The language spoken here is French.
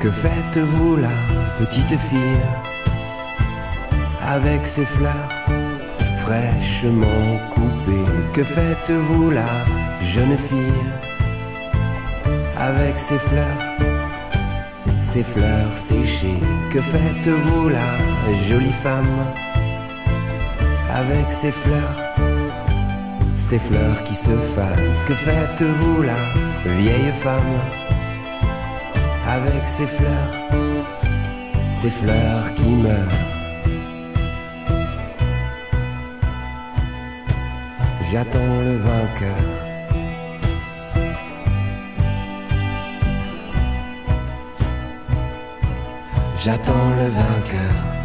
Que faites-vous là, petite fille, avec ces fleurs fraîchement coupées? Que faites-vous là, jeune fille, avec ces fleurs séchées? Que faites-vous là, jolie femme, avec ces fleurs qui se fanent? Que faites-vous là, vieille femme, avec ces fleurs qui meurent? J'attends le vainqueur. J'attends le vainqueur.